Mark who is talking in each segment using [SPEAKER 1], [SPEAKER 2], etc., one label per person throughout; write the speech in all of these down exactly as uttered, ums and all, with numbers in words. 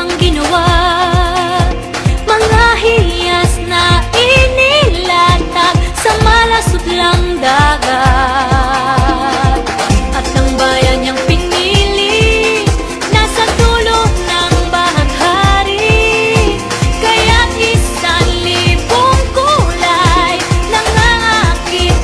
[SPEAKER 1] ang ginawa. Mga hiyas na inilatag sa malasublang dagat. At ang bayan niyang pinili nasa dulo ng bahaghari. Kaya't isang libong kulay nangangakit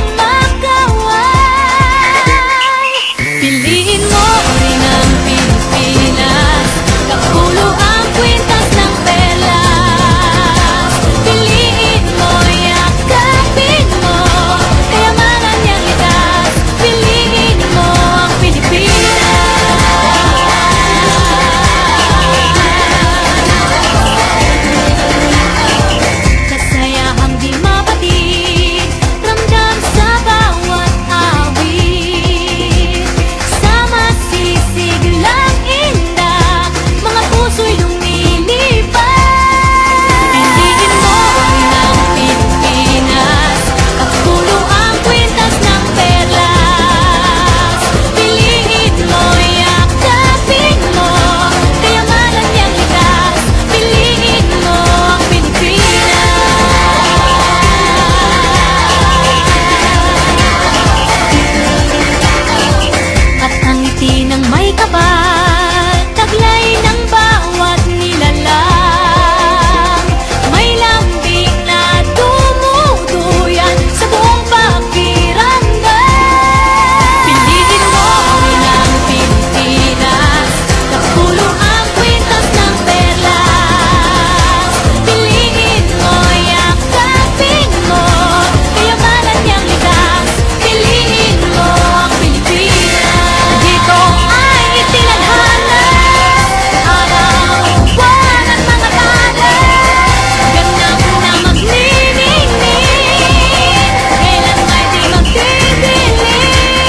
[SPEAKER 1] kumakaway. Piliin mo rin ang Pilipinas, kapulo ang kwintas ng perlas. Piliin mo, yakapin mo, kayamanan niyang likas. Piliin mo ang Pilipinas. Kasayahang di mapatid, ramdam sa bawat awit. Sama sisiglang indak, mga puso'y lumilipad. Piliin mo rin ang Pilipinas, kapulo ang kwintas ng perlas. Piliin mo, yakapin mo, kayamanan niyang likas. Piliin mo ang Pilipinas. At ang ngiti ng may kapal, taglay ng bawat nilalang. May lambing na dumuduyan sa buong pakiramdam. Piliin mo rin ang Pilipinas, kapulo ang kwintas ng perlas. Piliin mo, yakapin mo, kayamanan niyang likas. Piliin mo ang Pilipinas. Dito ay itinadhana, araw, buwan at mga bala. Ganap na magniningning, kailan may di magdidilim.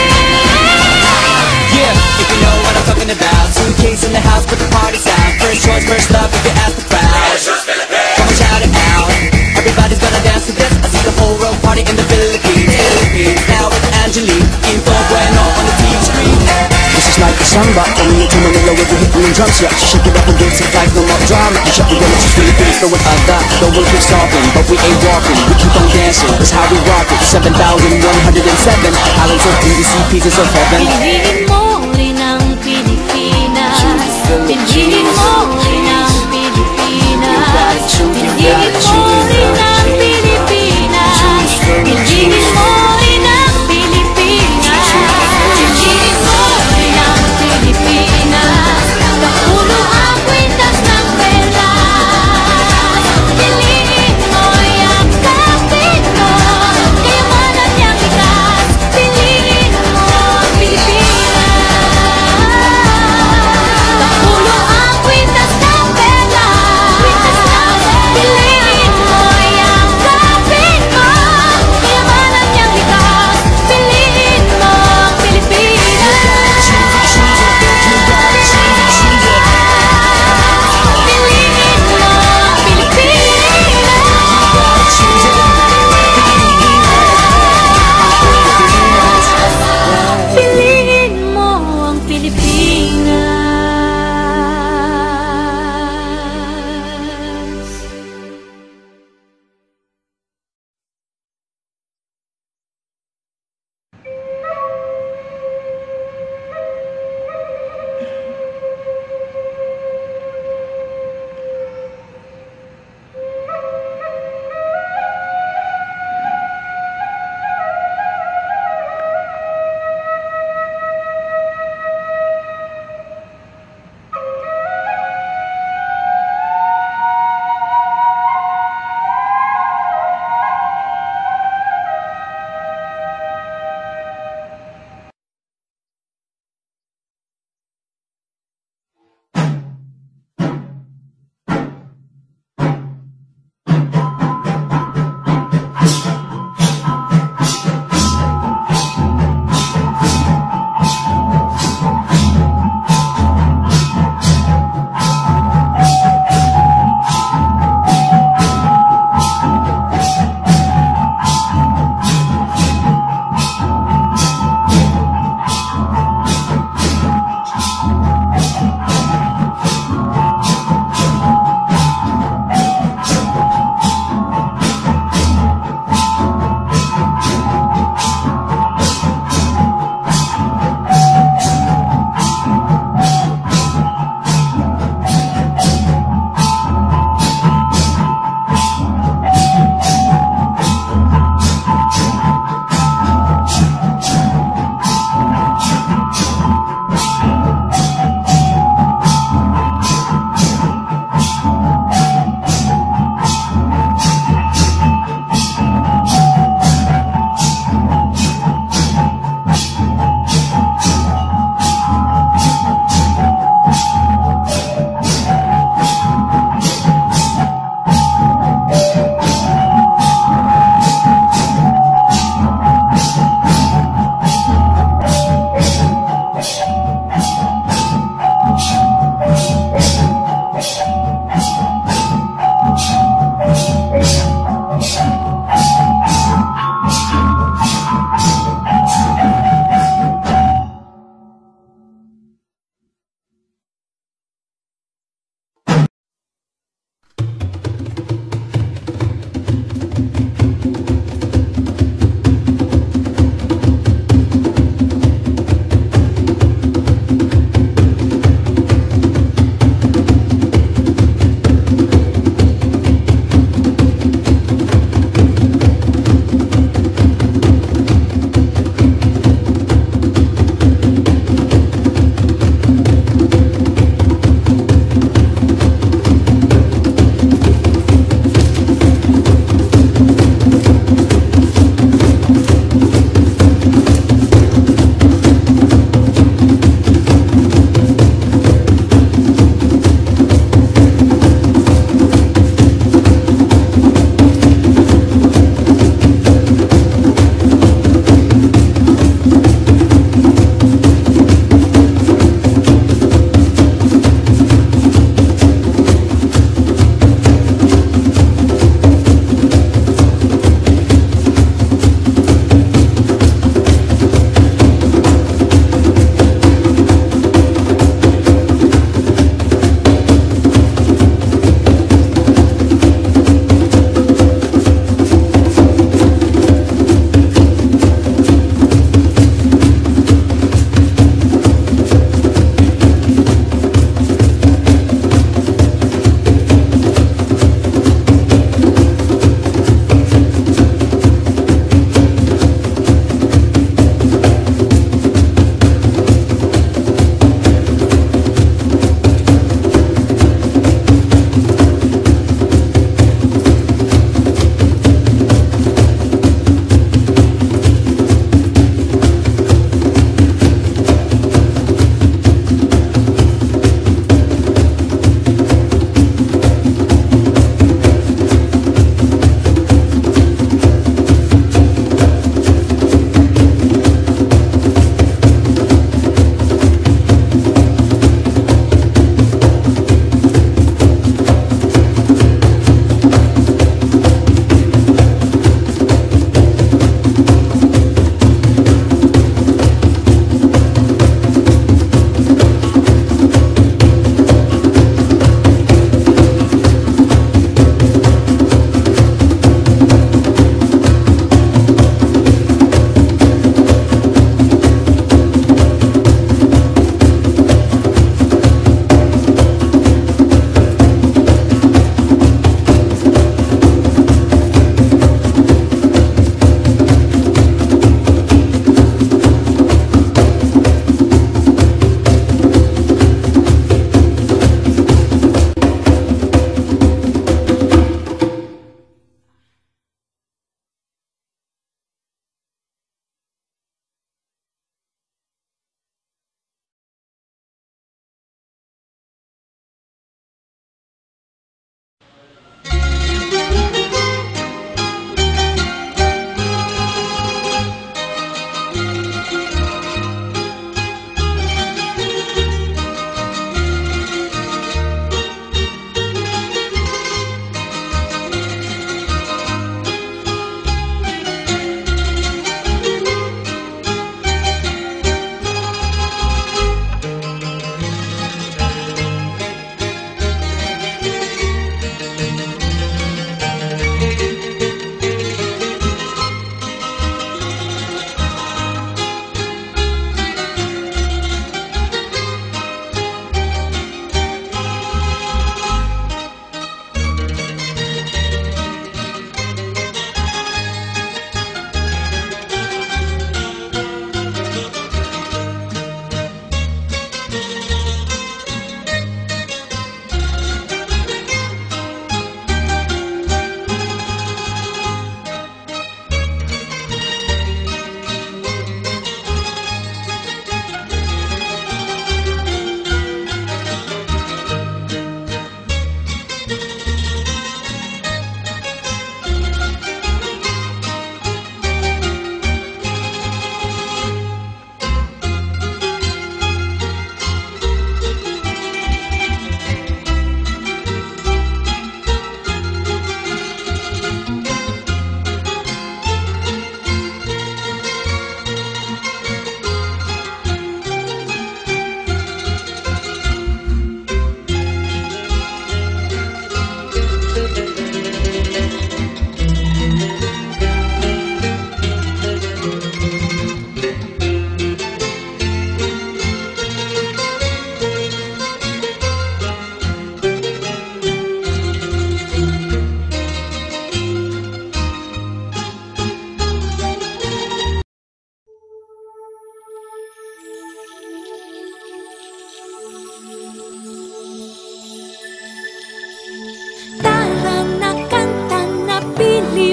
[SPEAKER 2] Yeah, if you know what I'm talking about. Suitcase in the house, put the parties out. First choice, first love, if you ask the crowd. Come on, shout it out. Everybody's gonna dance to this. I see the whole world party in the Philippines. Philippines. Now with Angelique, Info Bueno on the T V screen.
[SPEAKER 3] This is like a samba, coming into Manila with the hitting and drums. Yeah, she shake it up and dance it like no more drama. You shut the door, she's Philippines, throw it out that. The world keeps talking, but we ain't walking. We keep on dancing, that's how we rock it. seven thousand one hundred seven islands of beauty, pieces of heaven.
[SPEAKER 1] Piliin mo rin ang Pilipinas. Piliin mo rin ang Pilipinas. Piliin mo rin ang Pilipinas. Piliin mo rin ang Pilipinas. Piliin mo rin ang Pilipinas. Kapulo ang kwintas ng perlas. Piliin mo, yakapin mo, kayamanan niyang likas. Piliin mo ang Pilipinas.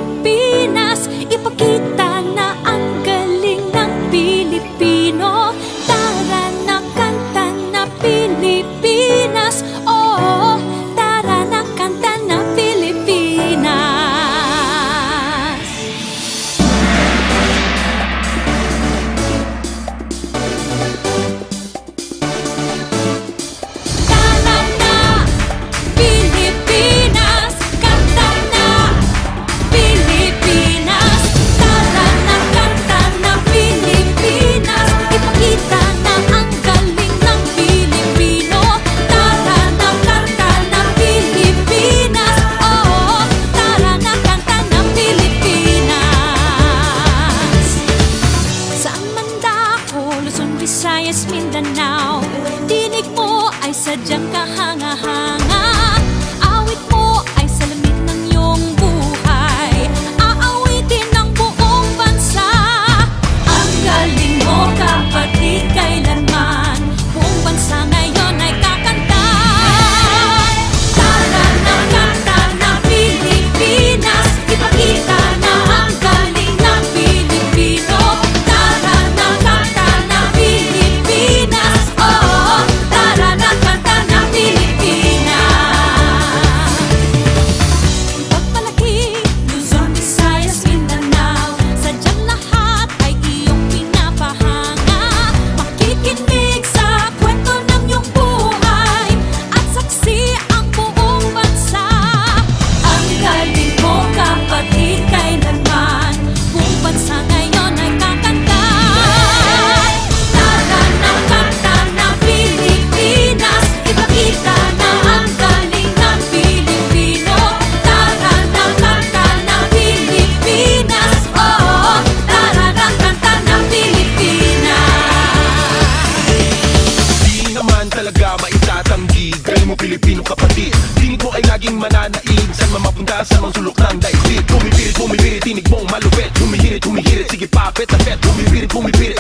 [SPEAKER 1] Pilipinas. Ipakita na ang galing ng Pilipino. Tara na, kanta na Pilipinas. Oh, tara na, kanta na Pilipinas. Tara na, Pilipinas. Kanta na Pilipinas. Tara na, kanta na Pilipinas. Ipakita na ang galing ng Pilipino. Tara na, kanta na Pilipinas. Oo, tara na, kanta na Pilipinas. Saan man dako, Luzon, Visayas, Mindanao, tinig mo ay sadyang kahanga-hanga. Awit mo ay salamin ng iyong buhay. Aawitin ng buong bansa. Ang galing mo, kapatid, kailanman buong bansa ngayon ay kakanta. Tara na, kanta na Pilipinas. Ipakita na ang galing ng Pilipino. Tara na, kanta na Pilipinas. Oo, tara na, kanta na Pilipinas. Pagpalaki, Luzon, Visayas, Mindanao, sadyang lahat ay iyong pinapahanga. Makikinig sa kwento ng iyong buhay at saksi ang buong bansa. Ang galing mo, kapatid, kailanman buong bansa ngayon ay kakanta. Tara na, kanta na Pilipinas. Ipakita na ang galing ng Pilipino. Tara na, kanta na Pilipinas. Oo, tara na, kanta na Pilipinas.
[SPEAKER 4] Di naman talaga maitatanggi. Galing mo Pilipino kapatid. Tinig mo ay laging mananaig. Saan man mapunta sa mga sulok ng daigdig. Bumibirit, bumibirit, tinig mong malupit. Humihirit, humihirit, sige papet na pet. Bumibirit, bumibirit,